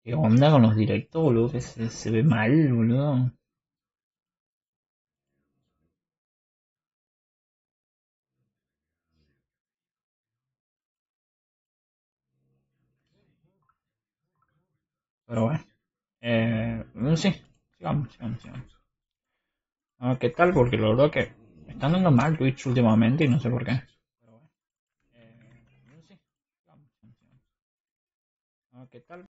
¿Qué onda con los directos, boludo? Que se ve mal, boludo. Pero bueno. Sí, sigamos. A ver qué tal, porque la verdad que está andando mal Twitch últimamente y no sé por qué. Pero bueno. Sí, sigamos. A ver qué tal.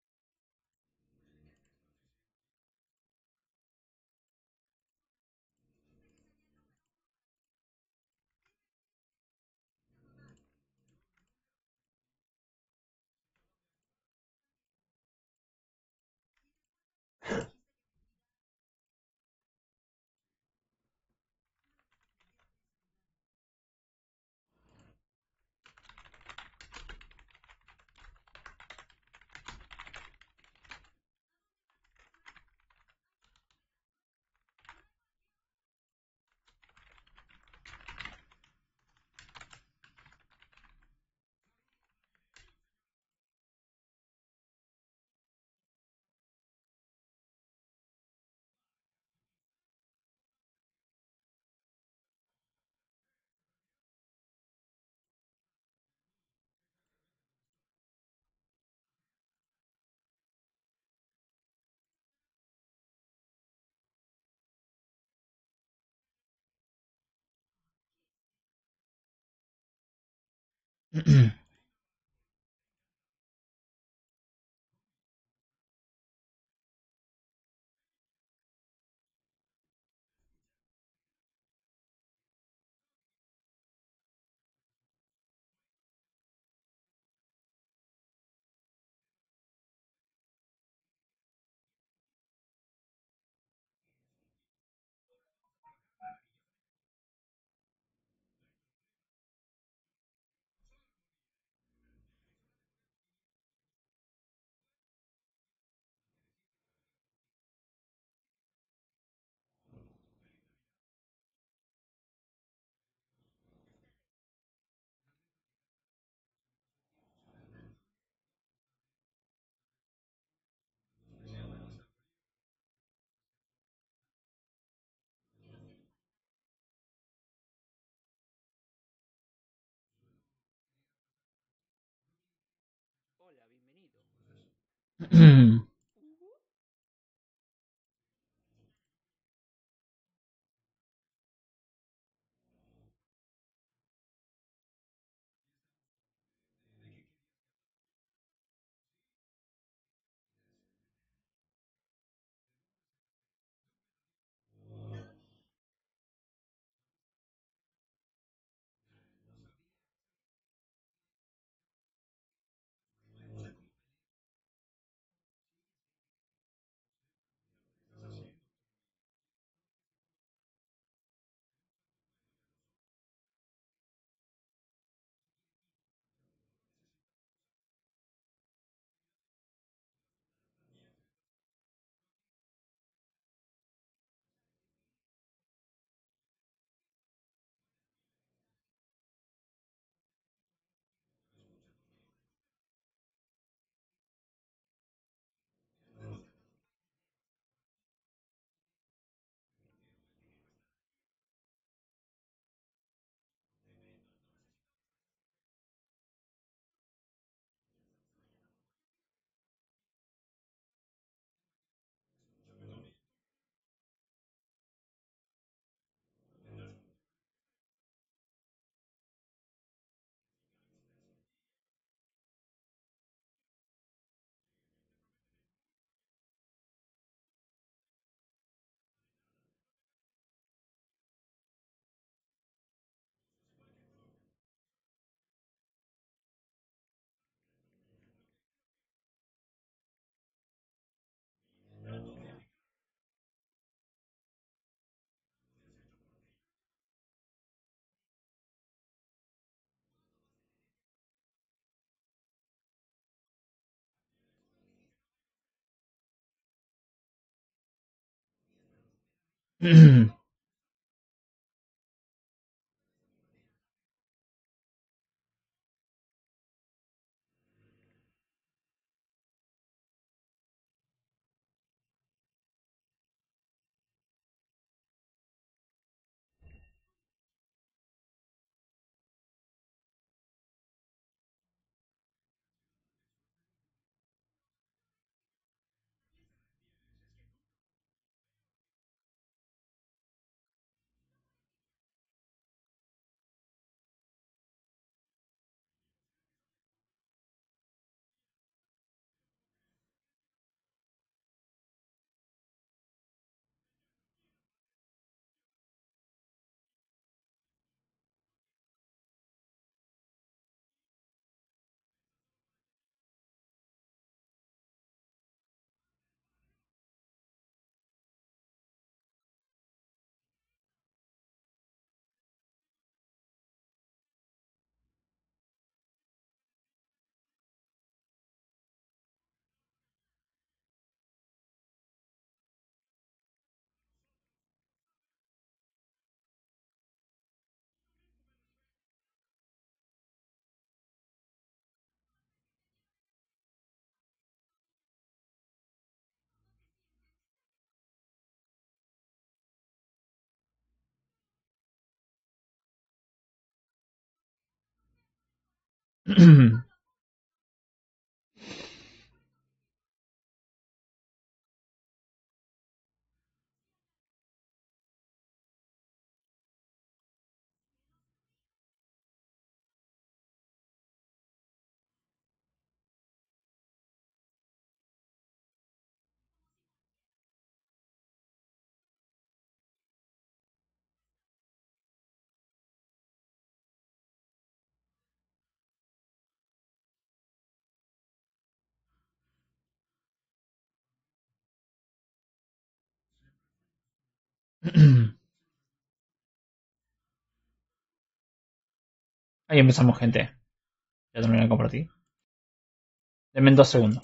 Ahí empezamos, gente. Ya terminé de compartir. Denme 2 segundos.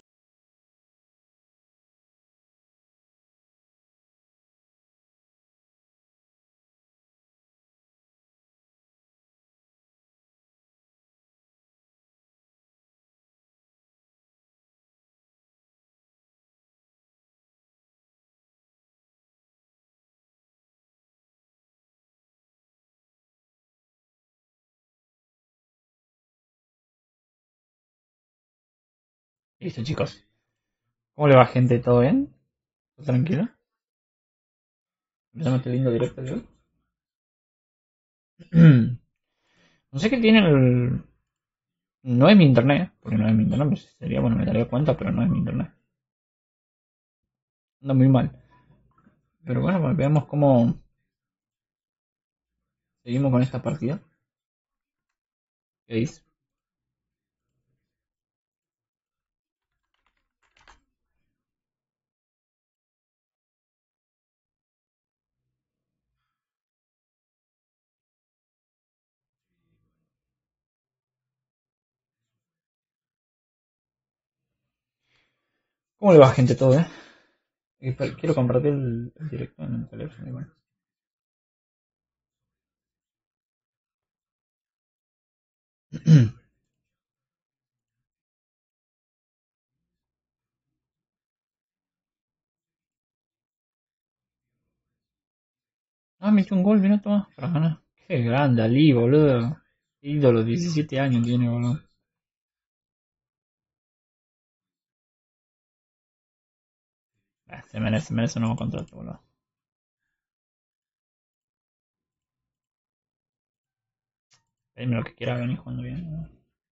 Listo, chicos. ¿Cómo le va, gente? ¿Todo bien? ¿Todo tranquilo? Empezamos este lindo directo de hoy. No sé qué tiene el... No es mi internet, porque no es mi internet, pues sería, bueno, me daría cuenta, pero no es mi internet. Anda muy mal. Pero bueno, pues veamos cómo seguimos con esta partida. ¿Qué dice? ¿Cómo le va, gente? ¿Todo, quiero compartir el directo en el teléfono y bueno. Ah, me echó un gol, mira, toma, para ganar. Qué grande, Ali, boludo. Ídolo, 17 años tiene, boludo. Se merece un nuevo contrato, boludo. Dime lo que quiera venir jugando bien.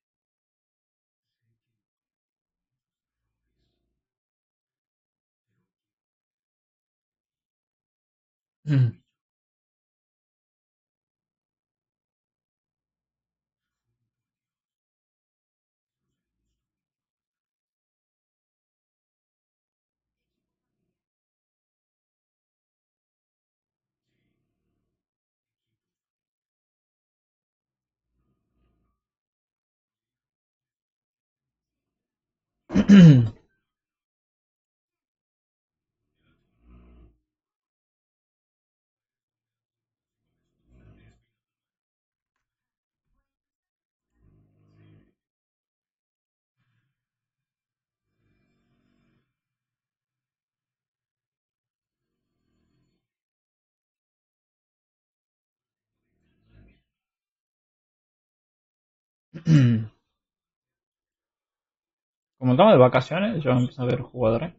Como estamos de vacaciones, yo empiezo a ver jugadores.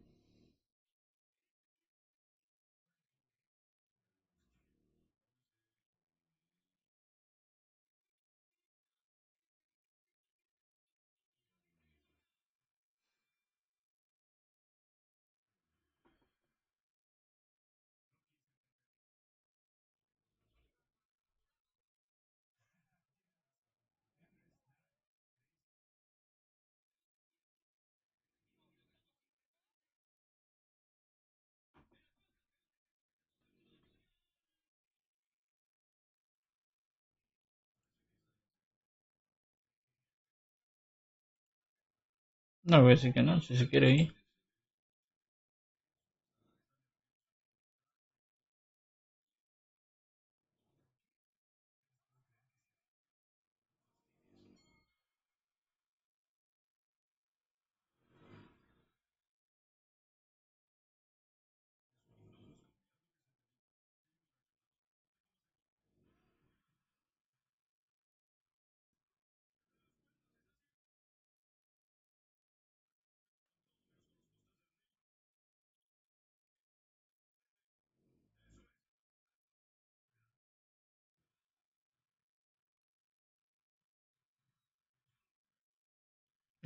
No voy a decir que no, si se quiere ir.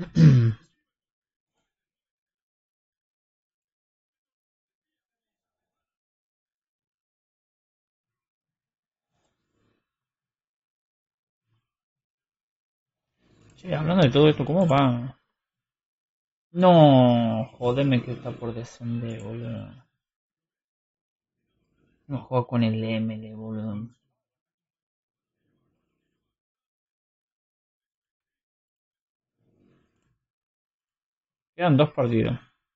Sí, hablando de todo esto, ¿cómo va? No, jodeme que está por descender, boludo. No juega con el ML, boludo. Quedan dos partidos.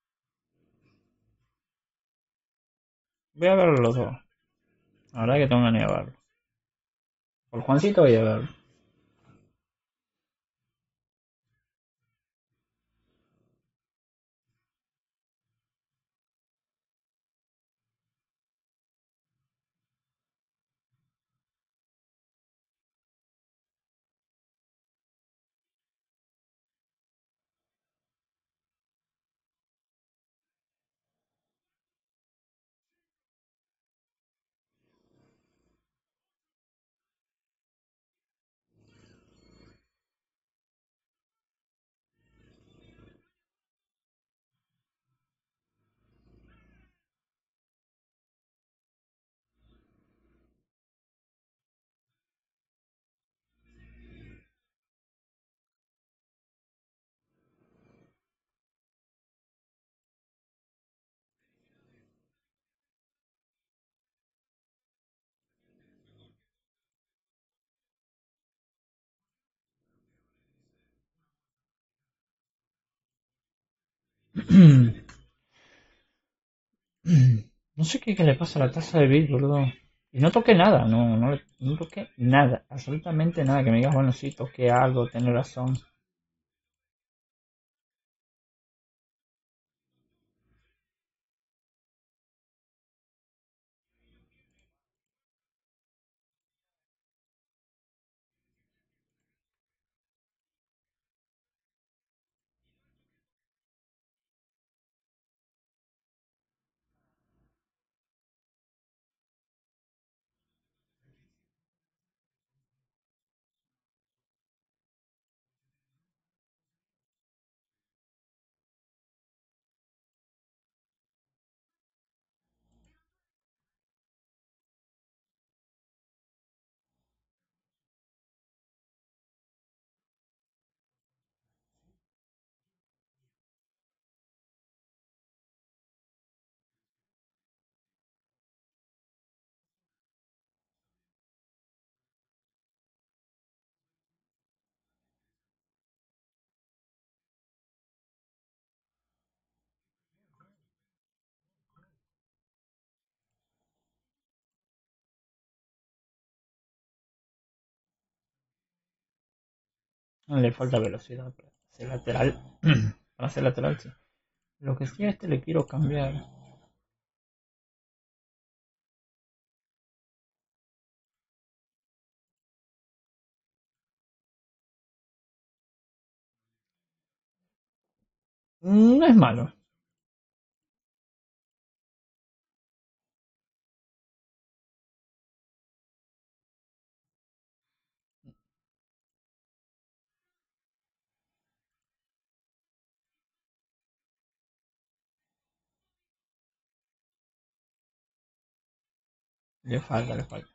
Voy a ver los dos. La verdad que tengo ganas de verlo. Por Juancito voy a ver. No sé qué le pasa a la taza de Bill, boludo. Y no toqué nada, no toqué nada, absolutamente nada. Que me digas, bueno, sí, toqué algo, tenés razón. Le falta velocidad para ser lateral. Para ser lateral, sí. Lo que sí a este le quiero cambiar. No es malo. Le falta, le falta.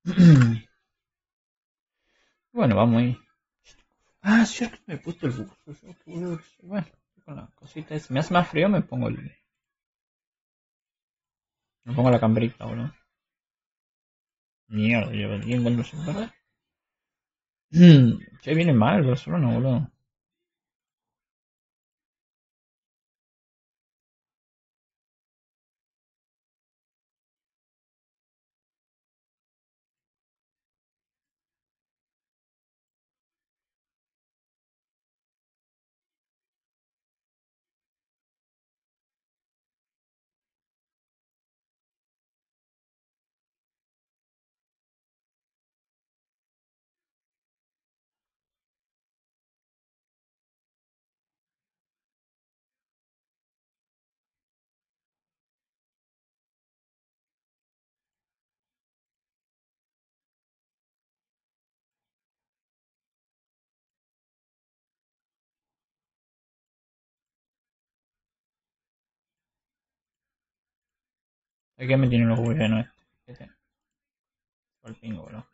Bueno, vamos ahí. Ah, cierto, me he puesto el buzo. Bueno, con la cosita esa. Me hace más frío, me pongo la camperita, boludo. Mierda, yo venía encuentro sin verdad. Che, viene mal el Barcelona, boludo. Aquí me tienen los huevos llenos este. Al pingo, boludo.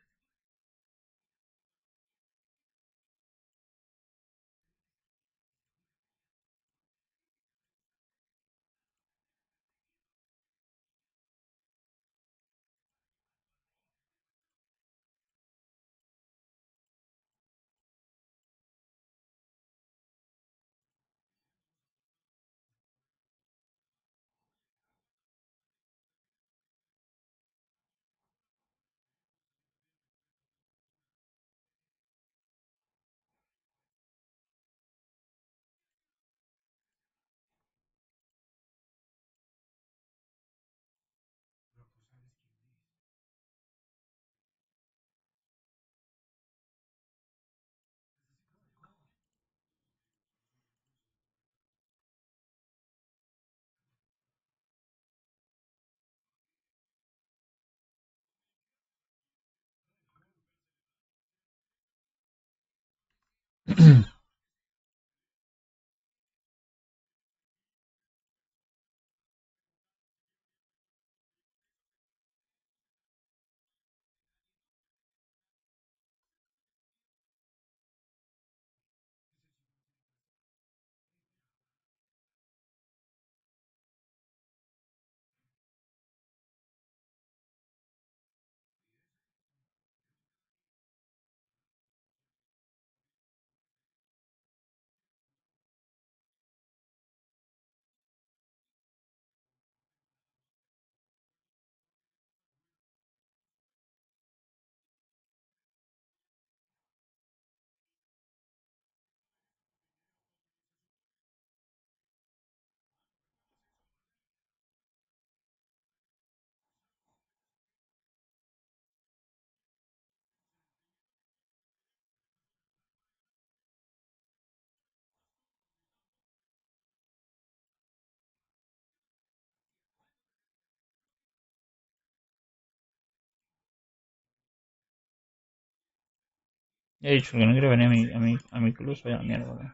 He dicho que no quiero venir a mi club, soy a la mierda, boludo.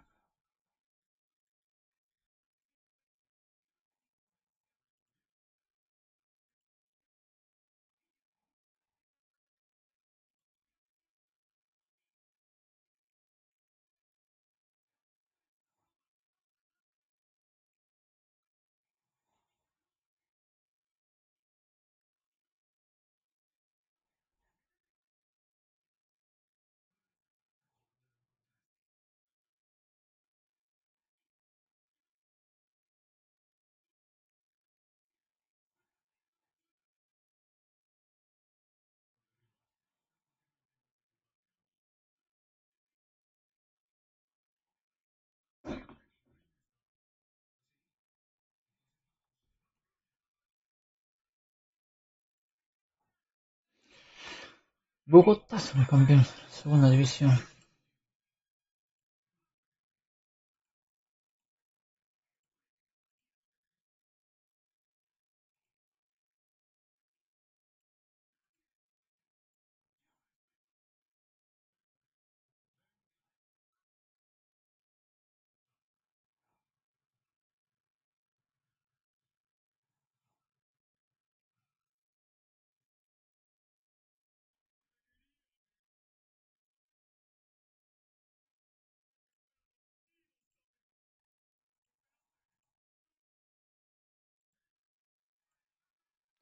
Bogotá son los campeones de la segunda división.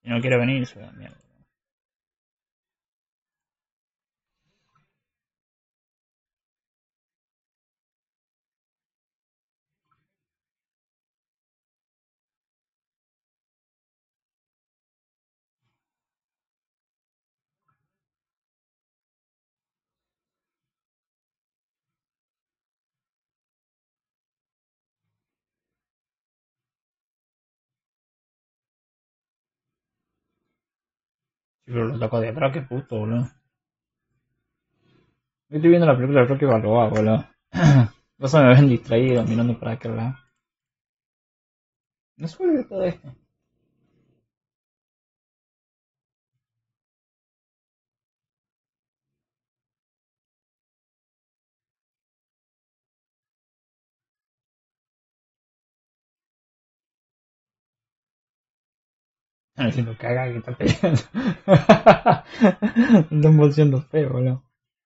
Si no quiere venir, se da mierda. Sí, pero lo taco de atrás, qué puto, boludo. Yo estoy viendo la película de Rocky Balboa, boludo. Vos me ven distraído, mirando para aquel lado. No suele de todo esto. Están haciendo caga que está peleando. Están volteando feo, boludo.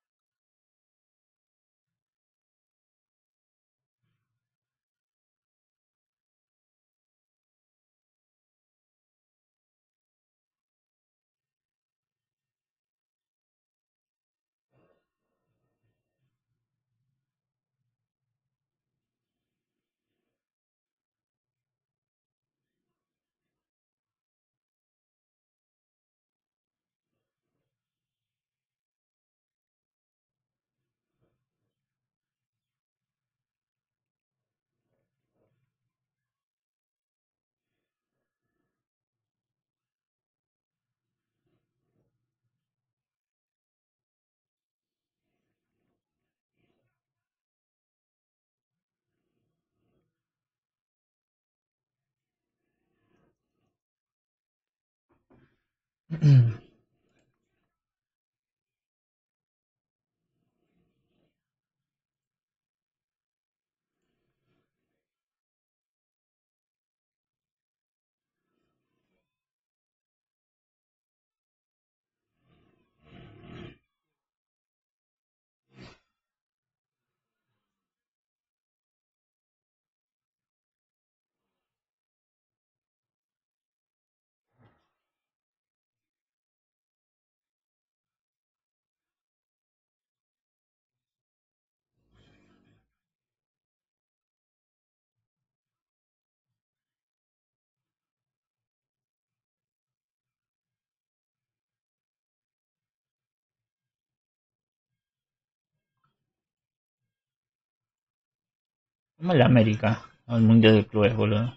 Como el América, al Mundial de Clubes, boludo.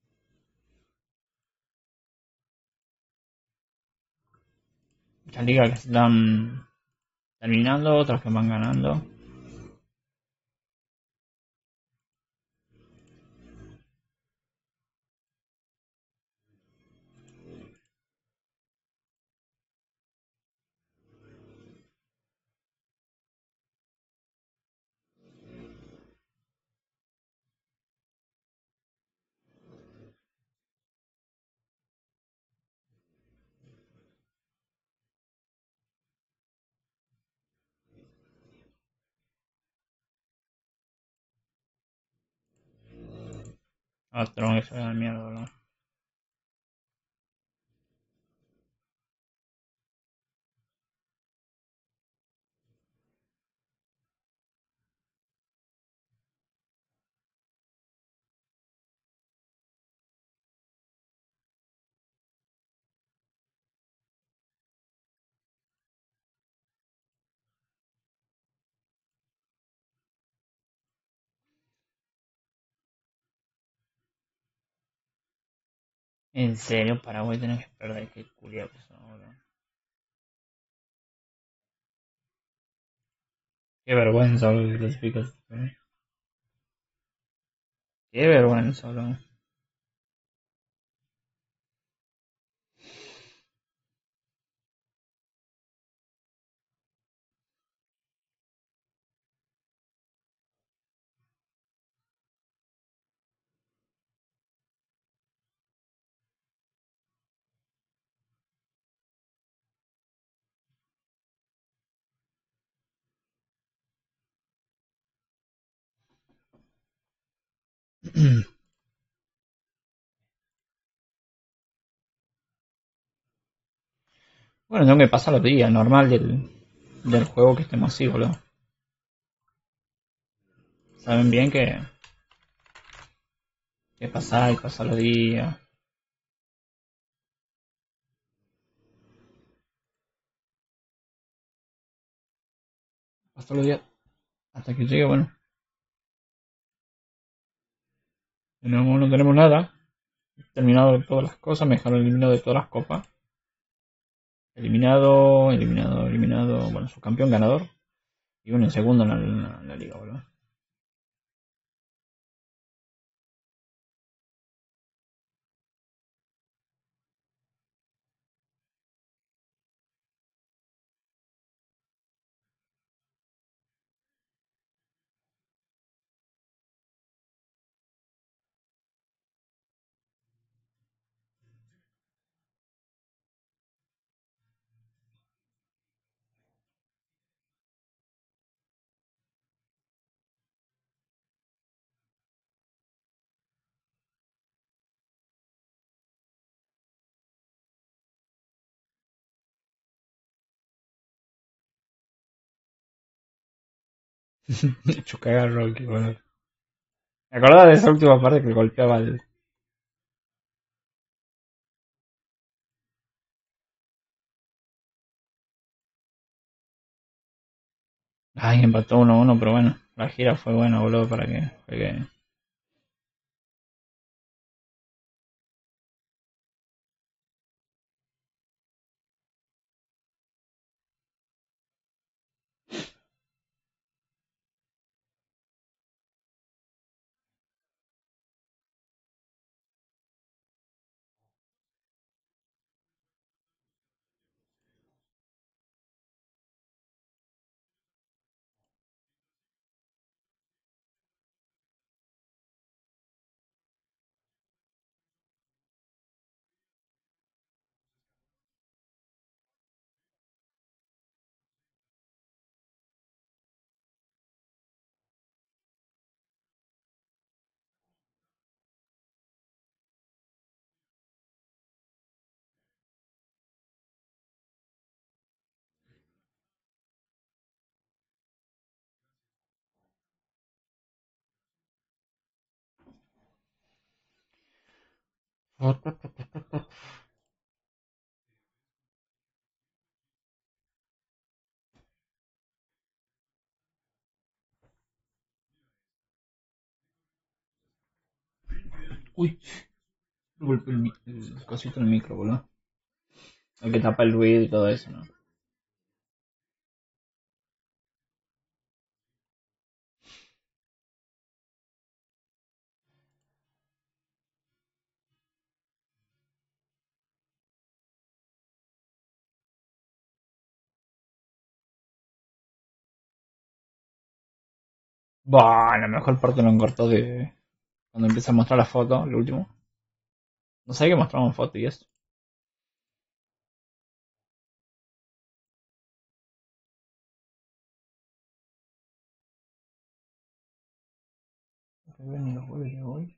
Muchas ligas que se están terminando, otras que van ganando. Otro que se va a la mierda, boludo. En serio, Paraguay tenés que perder, qué culiado que son, boludo. Qué vergüenza, boludo, que clasificas. Qué vergüenza, boludo. Bueno, tengo que pasar los días, normal del juego que estemos así, boludo. Saben bien que pasar y pasar los días. Pasar los días hasta que llegue, bueno. No tenemos nada. Terminado de todas las cosas, me dejaron eliminado de todas las copas. Eliminado. Bueno, subcampeón ganador. Y uno en segundo en la liga, boludo. De hecho, caga Rocky, boludo. Me acordaba de esa última parte que golpeaba al. Ay, empató 1-1, pero bueno. La gira fue buena, boludo, para que. Uy, golpeé el cosito en el micro, boludo. Hay que tapar el ruido y todo eso, ¿no? Bah, la mejor parte lo encortó de cuando empieza a mostrar la foto, el último. No sé qué mostramos foto y eso. Que ven los goles de hoy.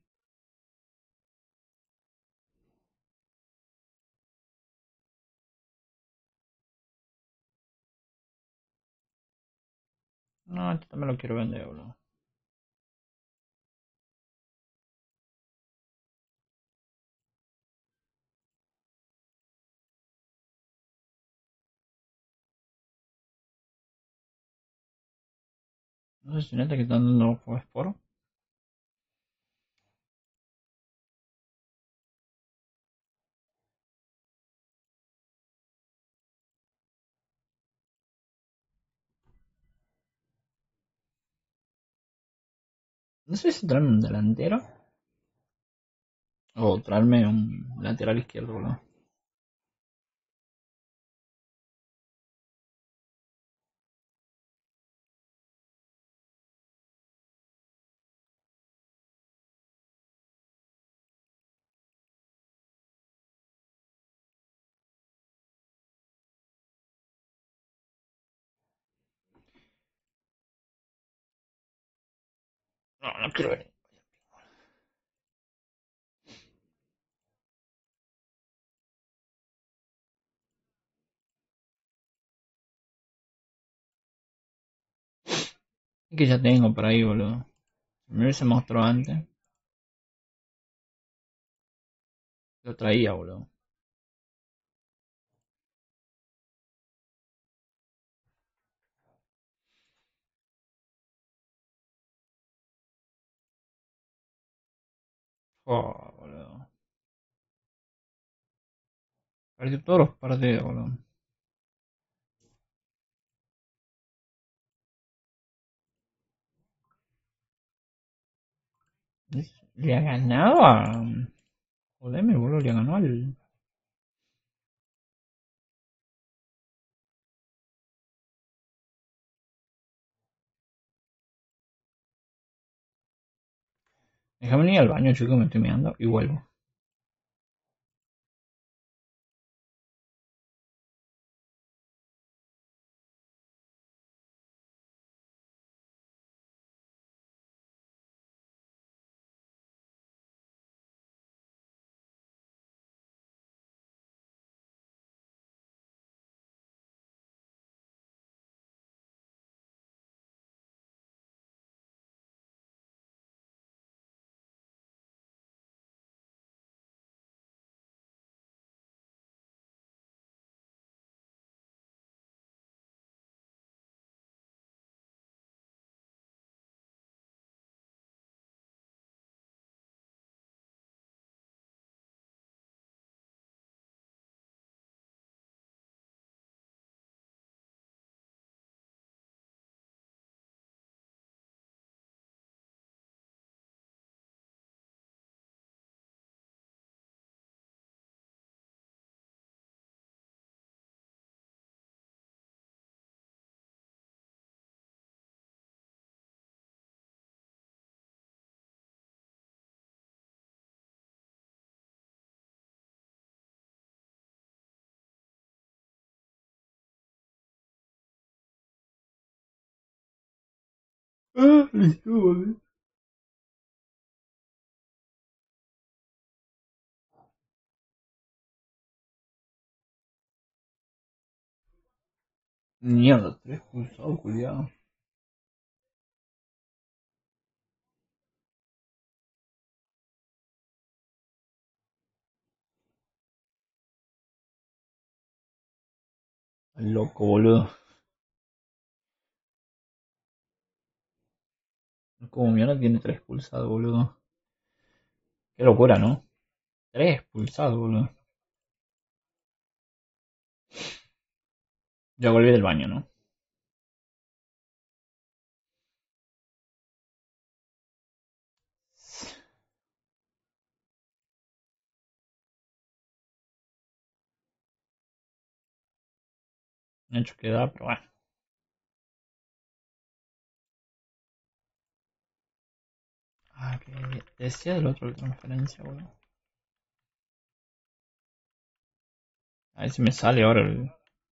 No, este también lo quiero vender, boludo. No sé si neta que están dando juegos por. No sé si traerme un delantero o traerme un lateral izquierdo, boludo. No, no quiero ver. Es que ya tengo por ahí, boludo. Si me hubiese mostrado antes, lo traía, boludo. Oh, boludo. Perdí todos los partidos, boludo. Le ha ganado a... Joder, boludo, le ganó al... Déjame ir al baño, chico, me estoy mirando y vuelvo. Ah, listo, boludo. Mierda, tres pulsados, culiado. Loco, boludo. Como mierda tiene tres pulsados, boludo. Qué locura, ¿no? Tres pulsados, boludo. Ya volví del baño, ¿no? No he hecho que da, pero bueno. Ah, que decía del otro de transferencia, boludo. A ver si me sale ahora el...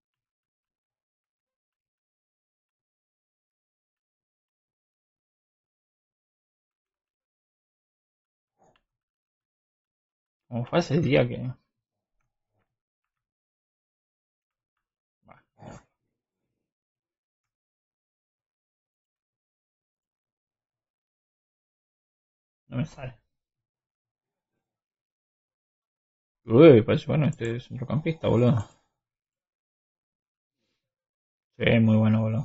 Como fue ese día que... Bah, no me sale. Uy, pues bueno, este es centrocampista, boludo. Sí, muy bueno, boludo.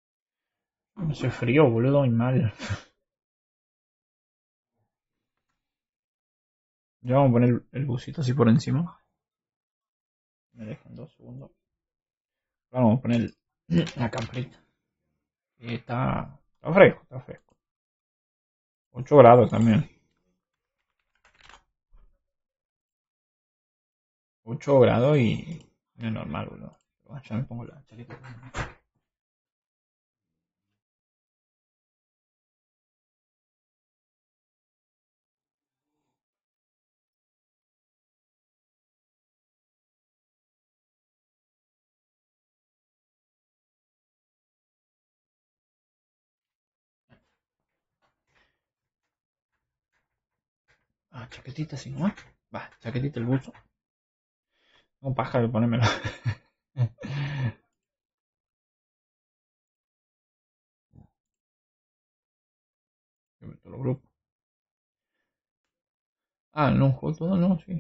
Hace frío, boludo, y mal. Ya vamos a poner el busito así por encima. Me dejan 2 segundos. Ahora vamos a poner la camperita. Y está fresco, está fresco. 8 grados también. 8 grados y no es normal, boludo. Pero bueno, ya me pongo la chaqueta. Ah, chaquetita así nomás. Va, chaquetita el buzo. No paja de ponérmelo. Yo meto los grupos. Ah, no, juego todo, no, sí.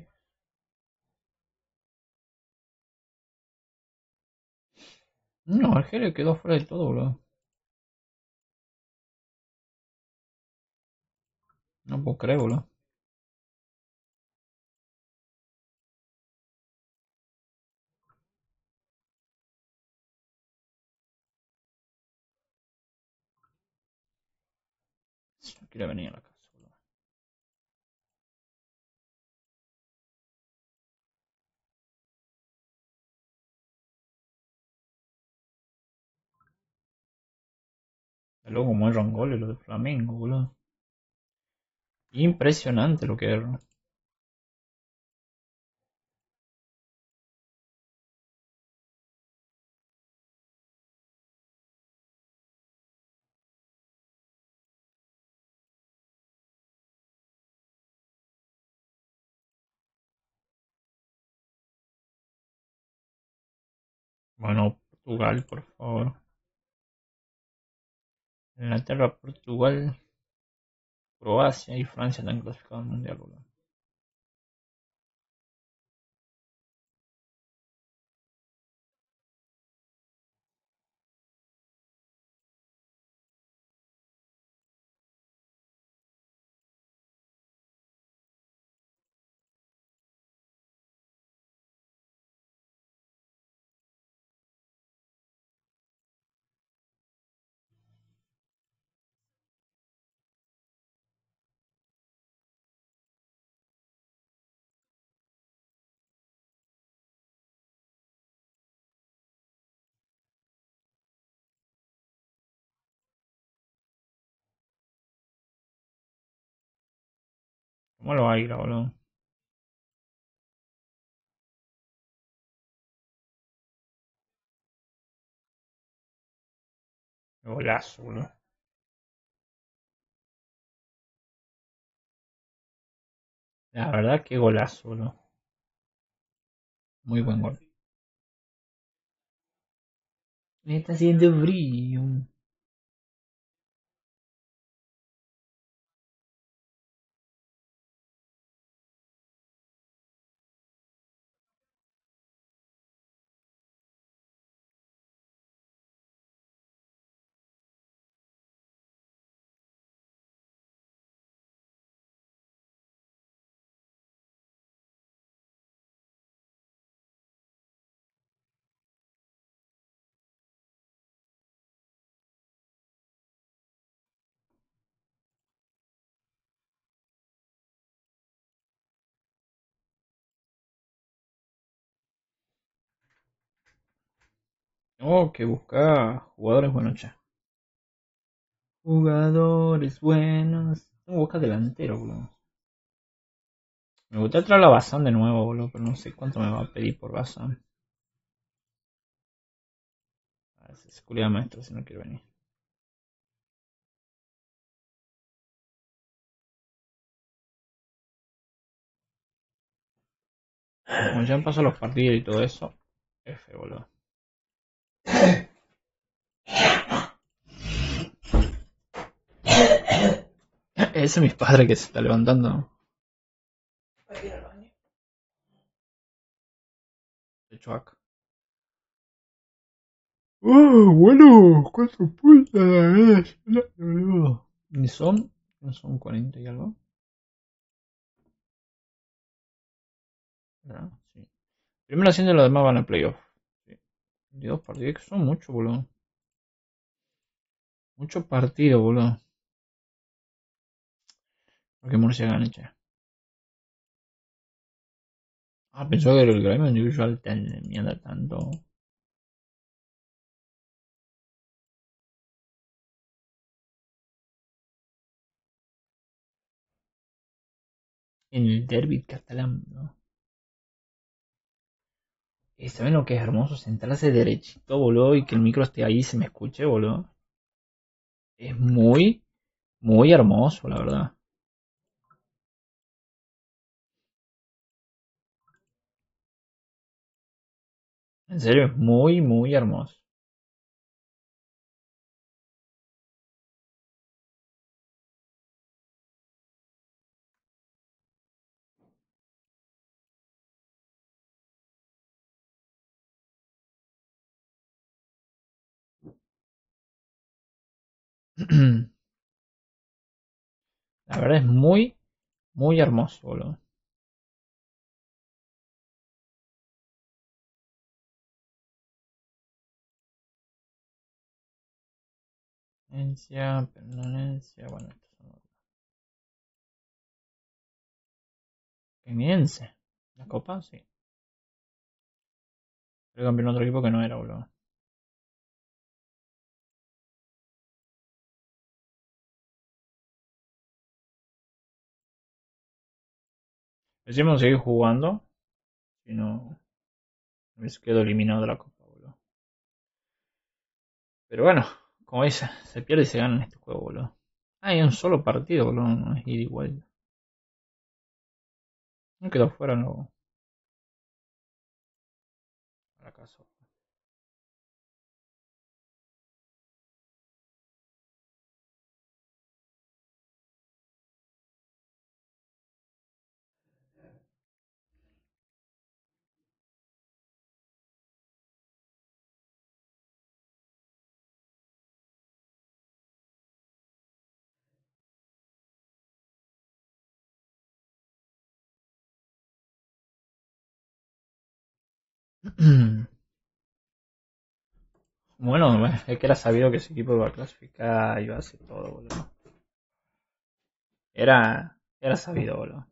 No, el Gele quedó fuera de todo, boludo. No puedo creer, boludo. No quiere venir a la casa, boludo. Es luego como es goles lo de Flamengo, boludo. Impresionante lo que es. Bueno, Portugal, por favor. Inglaterra, Portugal, Croacia y Francia están clasificados al mundial, boludo. ¿Cómo lo va a ir, boludo? Golazo, boludo. La verdad que golazo, boludo. Muy buen gol. Me está haciendo frío. Oh, que busca jugadores buenos, che. Jugadores buenos. Tengo que buscar delantero, boludo. Me gustaría traer a Bazán de nuevo, boludo, pero no sé cuánto me va a pedir por Bazán. A ver si es culiado maestro si no quiere venir. Como ya han pasado los partidos y todo eso, F, boludo. Ese es mi padre que se está levantando. De hecho, acá. Bueno, cuatro puntas. Ni son 40 y algo. ¿verdad? Sí. Primero asciende y los demás van a playoff. Sí. 22 partidos, que son muchos, boludo. Muchos partidos, boludo. Porque Murcia gane, che. Ah, pensó que el Gremio Individual mierda tanto. En el derby catalán, ¿no? ¿Saben lo que es hermoso? Sentarse derechito, boludo, y que el micro esté ahí y se me escuche, boludo. Es muy, muy hermoso, la verdad. En serio, es muy, muy hermoso. La verdad es muy, muy hermoso, boludo. Permanencia, permanencia, bueno, estos son otros. Eminencia. La copa, sí. Pero campeón otro equipo que no era, boludo. Decimos seguir jugando. Si no, me quedo eliminado de la copa, boludo. Pero bueno, como dice, se pierde y se gana en este juego, boludo. Ah, hay un solo partido, boludo. No es ida y vuelta. No quedó fuera, no. Fracaso. Bueno, es que era sabido que ese equipo iba a clasificar, iba a hacer todo, boludo. Era sabido, boludo.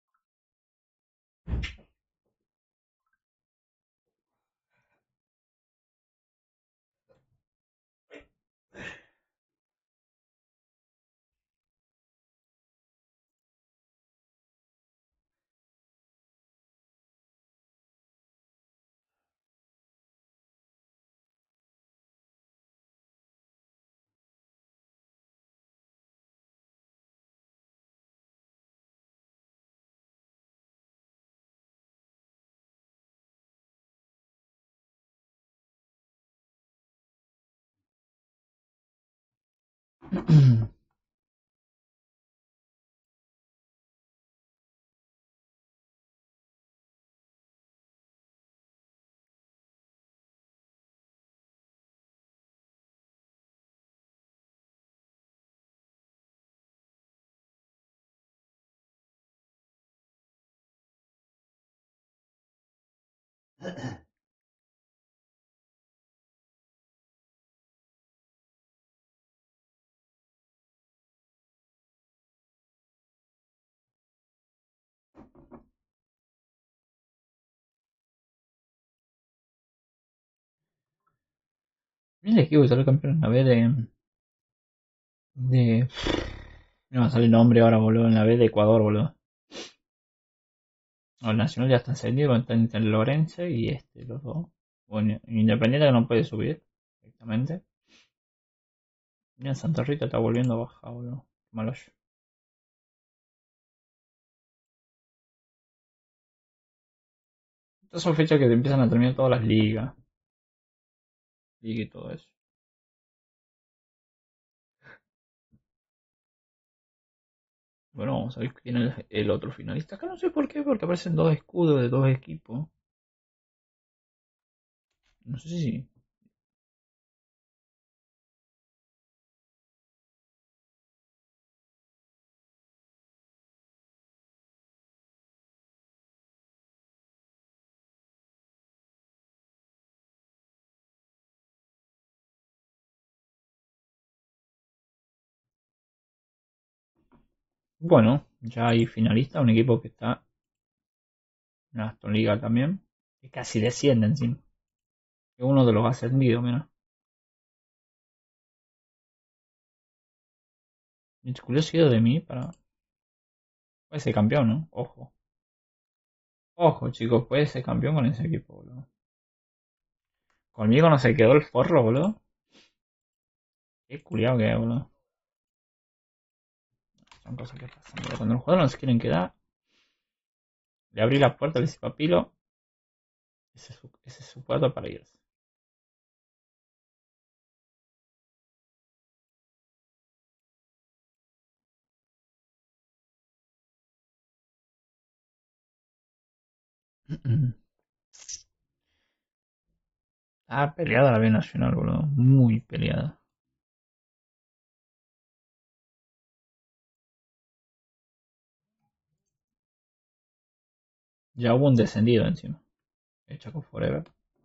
Mira el equipo que salió campeón en la B de. No me sale el nombre ahora, boludo. En la B de Ecuador, boludo. No, el Nacional ya está encendido, está entre el Lorense y este, los dos. Bueno, Independiente que no puede subir directamente. Mira, Santa Rita está volviendo a bajar, boludo. Qué malo yo. Estas son fechas que te empiezan a terminar todas las ligas. Liga y todo eso. Bueno, vamos a ver quién es el otro finalista. Acá no sé por qué, porque aparecen dos escudos de dos equipos. No sé si. Bueno, ya hay finalista, un equipo que está en la Aston Liga también, que casi desciende encima. Es uno de los ascendidos, mira. Es curiosidad de mí para... Puede ser campeón, ¿no? Ojo. Ojo, chicos, puede ser campeón con ese equipo, boludo. Conmigo no se quedó el forro, boludo. Qué culiado que es, boludo. Son cosas que pasan, boludo. Cuando los jugadores no se quieren quedar, le abrí la puerta, le hice papilo. Ese es su puerta para irse. Ah, peleada la B Nacional, boludo. Muy peleada. Ya hubo un descendido encima. El Chaco Forever.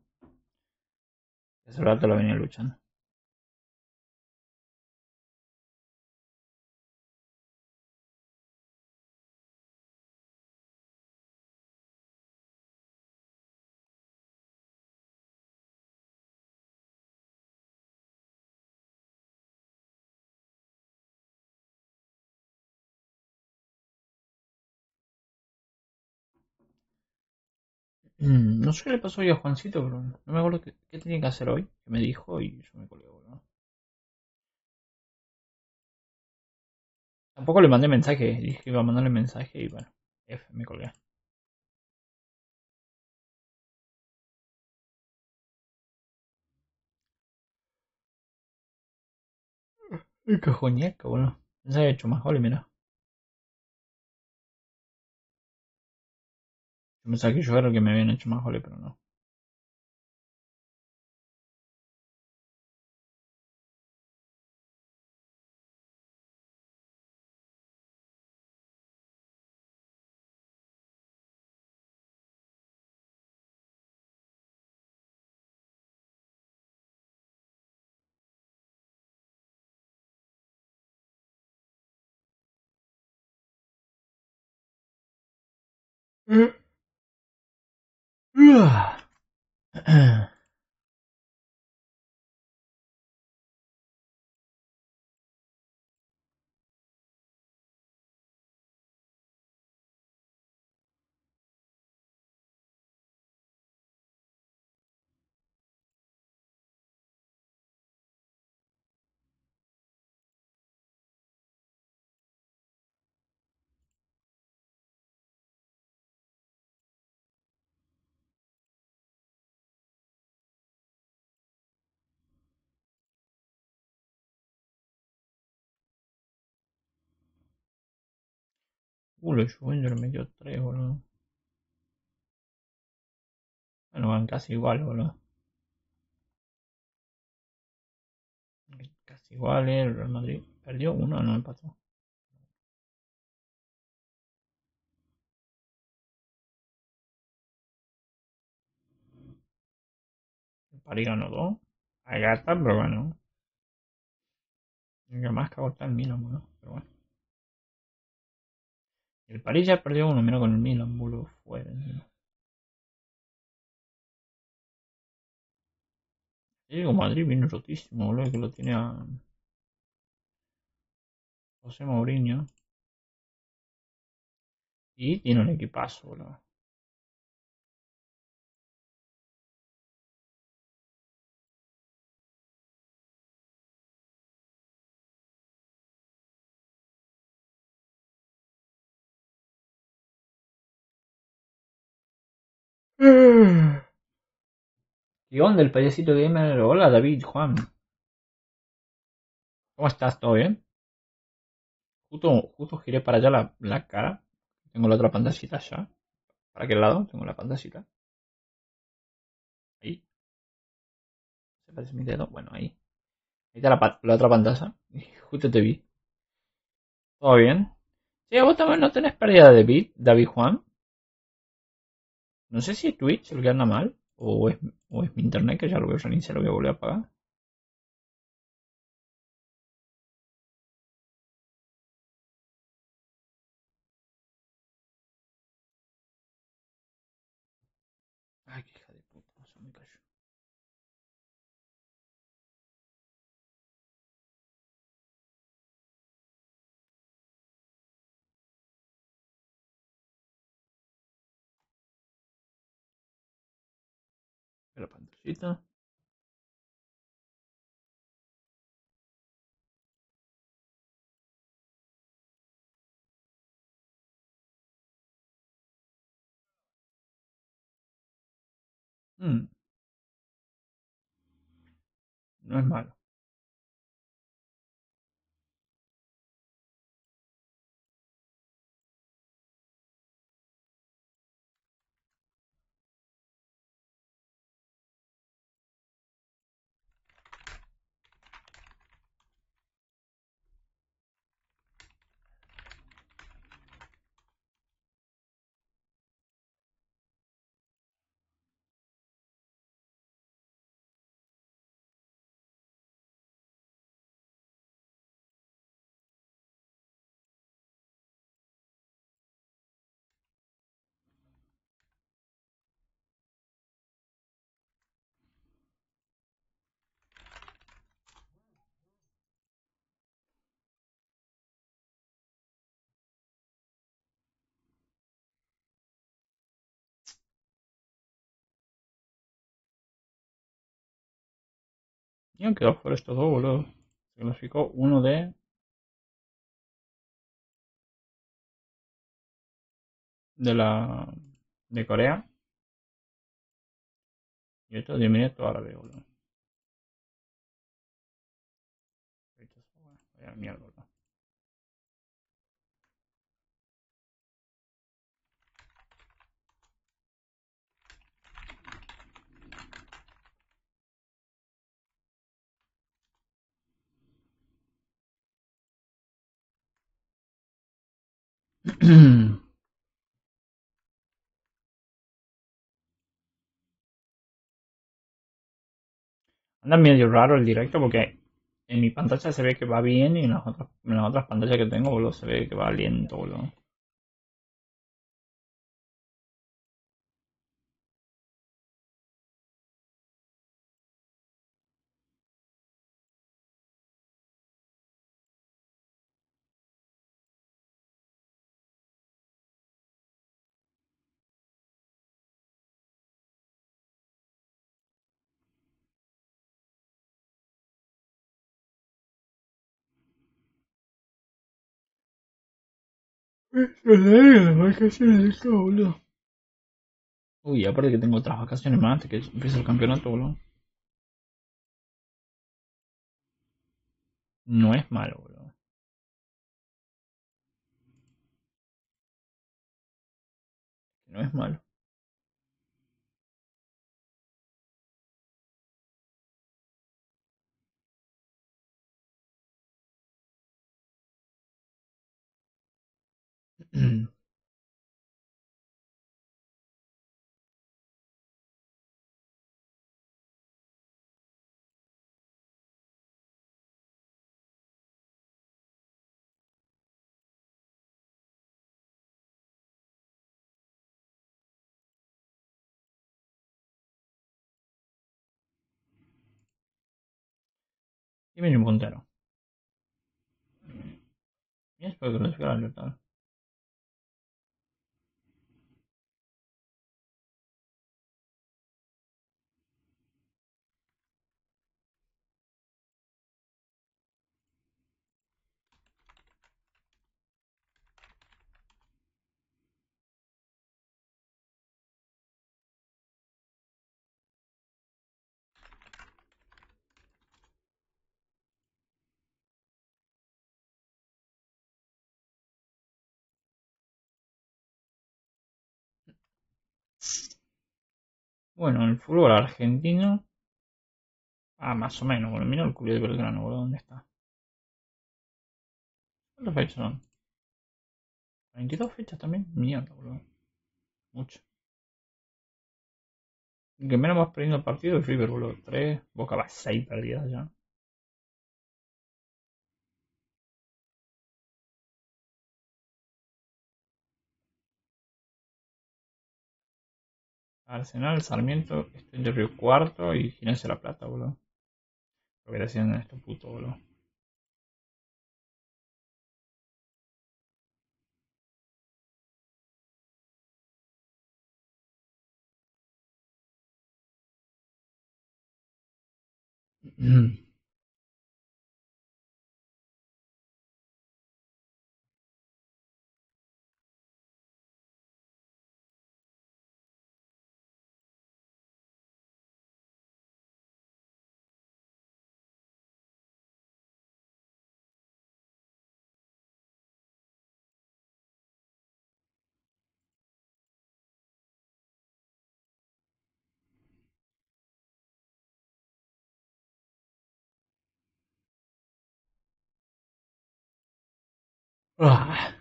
Ese rato lo venía luchando. No sé qué le pasó hoy a Juancito, pero no me acuerdo qué tenía que hacer hoy. Que me dijo y yo me colgué, boludo. Tampoco le mandé mensaje. Dije que iba a mandarle mensaje y bueno. F, me colgué. Qué joñeca, boludo. Pensaba que había hecho más goles, mira. Yo pensaba que yo era el que me habían hecho más goles, pero no. Lo Juventus le metió 3, boludo. Bueno, van casi igual, boludo. Casi igual, el Real Madrid. Perdió uno, no empató. El París ganó 2. A gata, pero bueno. El que más cagó está el Milan, boludo. Pero bueno. El París ya perdió uno, mira con el Milan, boludo. Fuera. Y digo, Madrid viene rotísimo, boludo, que lo tiene a José Mourinho. Y tiene un equipazo, boludo. ¿Qué onda el payasito gamer? Hola David, Juan. ¿Cómo estás? ¿Todo bien? Justo giré para allá la cara. Tengo la otra pantallita ya. ¿Para qué lado? Tengo la pantallita. Ahí. ¿Se parece mi dedo? Bueno, ahí. Ahí está la otra pantalla. Justo te vi. ¿Todo bien? Sí, vos también no tenés pérdida de bit, David Juan. No sé si es Twitch el que anda mal. O es mi internet que ya lo voy a reiniciar, lo voy a volver a apagar. Ay, qué hija de puta, se me cayó. La pantallita. Mm, no es malo. Y han quedado fuera estos dos, boludo. Se clasificó uno de la de Corea y otro de Emiratos Árabes, boludo. Vaya mierda, boludo. Anda medio raro el directo porque en mi pantalla se ve que va bien y en las otras pantallas que tengo, boludo, se ve que va lento, boludo. Las vacaciones de esto, boludo. Uy, aparte que tengo otras vacaciones más antes que empiece el campeonato, boludo. No es malo, boludo. No es malo. Y viene un puntero. Y espero que lo siga la libertad. Bueno, el fútbol argentino. Ah, más o menos. Bueno, mira el culo de Belgrano, boludo. ¿Dónde está? ¿Cuántas fechas son? 22 fechas también. Mierda, boludo. Mucho. El que menos vas perdiendo el partido es River, boludo. 3. Boca va 6 perdidas ya. Arsenal, Sarmiento, Estudiantes de Río Cuarto y Gimnasia de La Plata, boludo. Lo que hacían estos putos, boludo. Ah,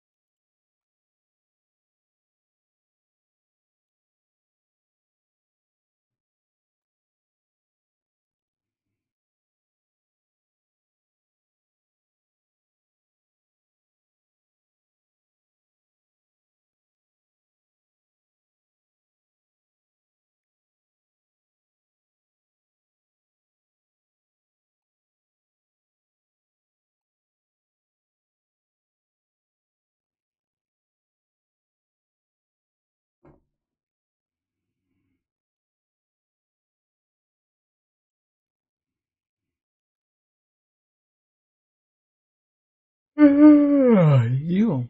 Ay, Dios.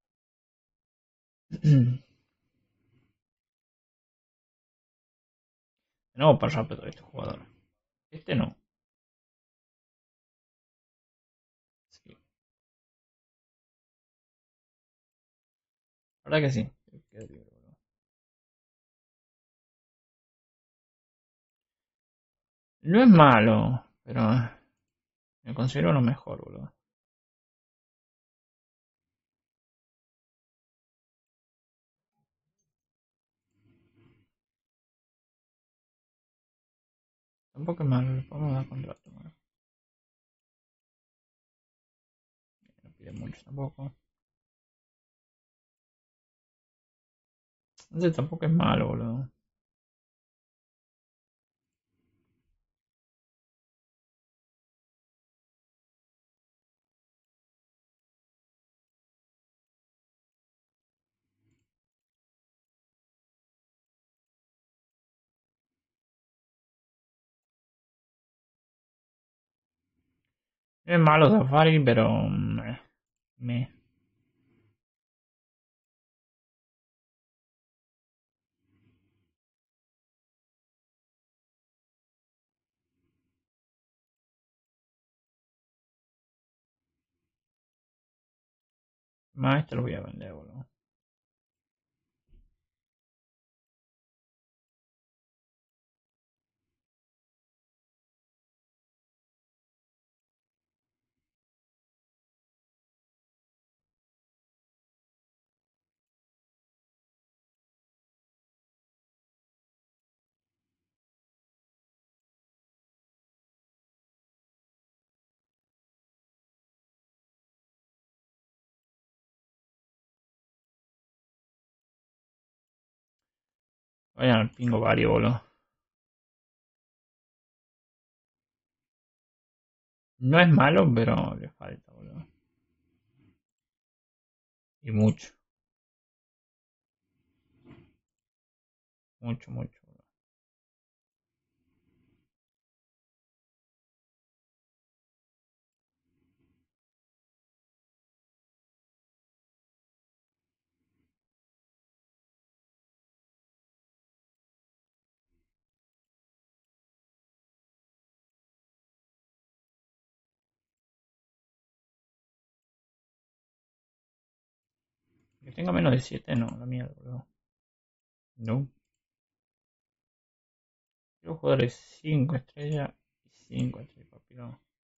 No, para rápido este jugador. Este no. Sí, la verdad que sí. No es malo, pero me considero lo mejor, boludo. Tampoco es malo, le podemos dar contrato, ¿no? No pide mucho tampoco. Entonces tampoco es malo, boludo. No es malo Safari, pero me. Más este lo voy a vender, boludo. Vayan, pingo varios, boludo. No es malo, pero le falta, boludo. Y mucho, mucho, mucho, boludo. Que tenga menos de 7, no, la mierda, boludo. No. Quiero jugadores 5 estrellas y 5 estrellas, papi. No.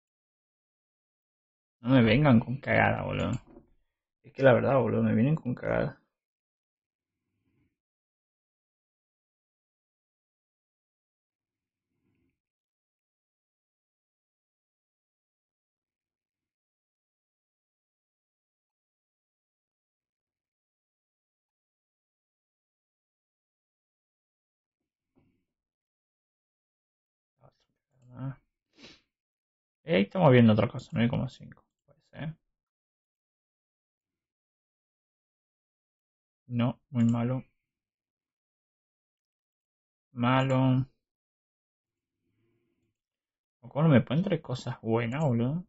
No me vengan con cagada, boludo. Es que la verdad, boludo, me vienen con cagada. Ahí estamos viendo otra cosa, 9,5. Puede ser. No, muy malo. Malo. ¿Cómo me pueden traer cosas buenas, boludo?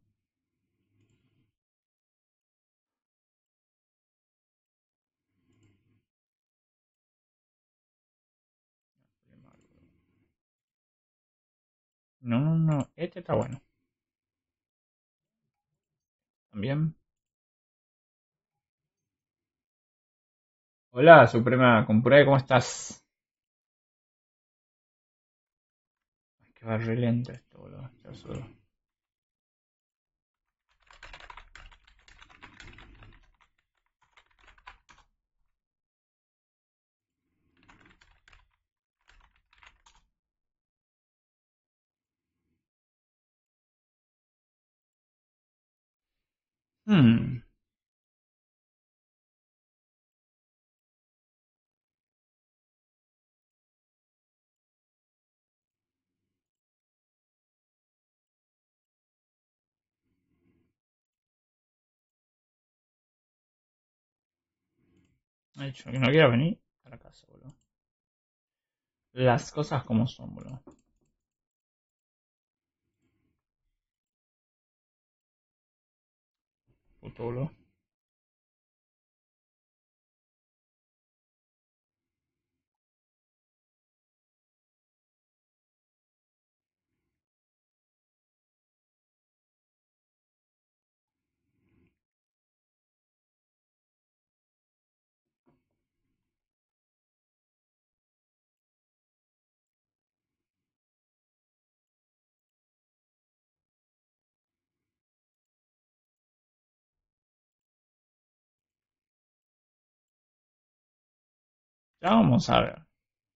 No, no, no. Este está bueno. También. Hola, Suprema Compuré, ¿cómo estás? Ay, que va re lento esto, boludo. Ya solo. Hmm. De hecho, que no quiero venir a la casa, boludo. Las cosas como son, boludo. Puto, boludo. Ya vamos a ver.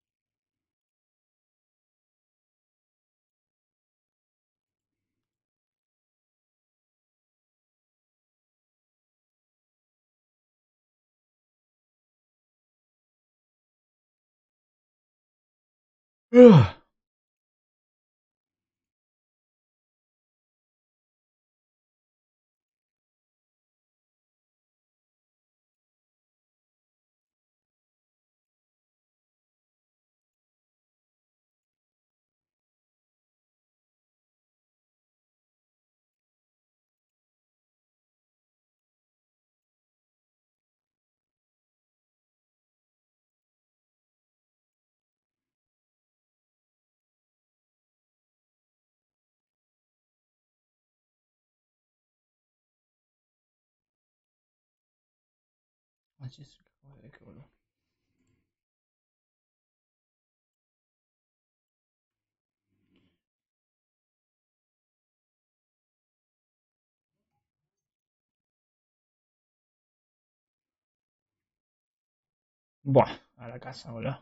Ugh. Así es, joder, qué boludo. Buah, a la casa, boludo.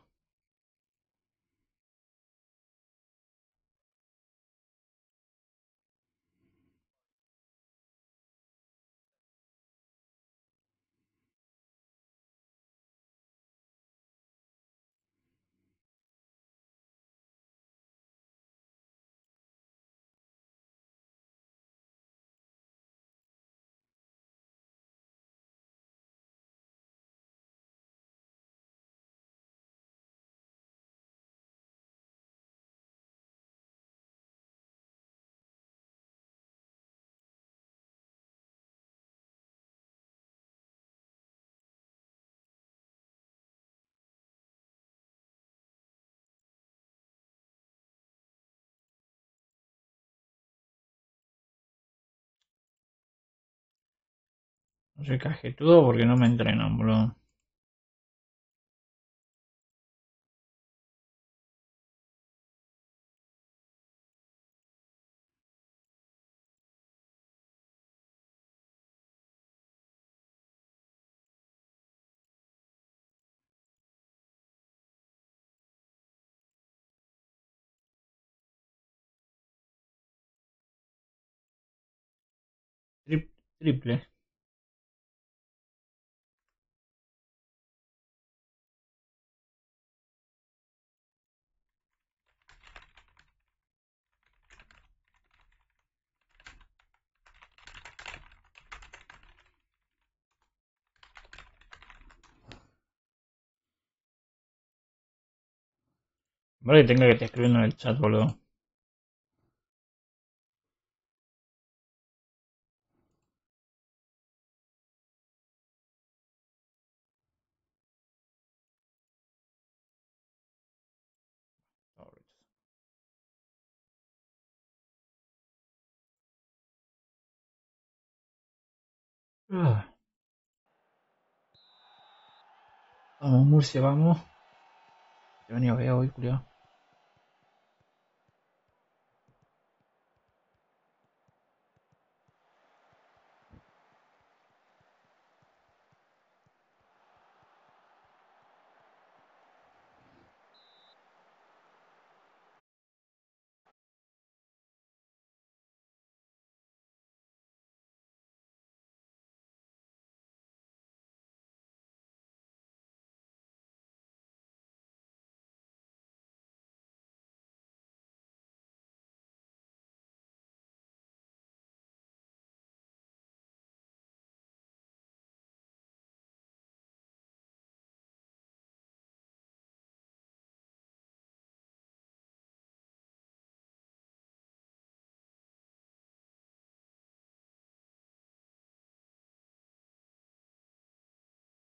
No soy cajetudo porque no me entrenan, boludo. Triple. Vale, tengo que te escribiendo en el chat, boludo. Vamos, Murcia, vamos. Te venía a ver hoy, culiao.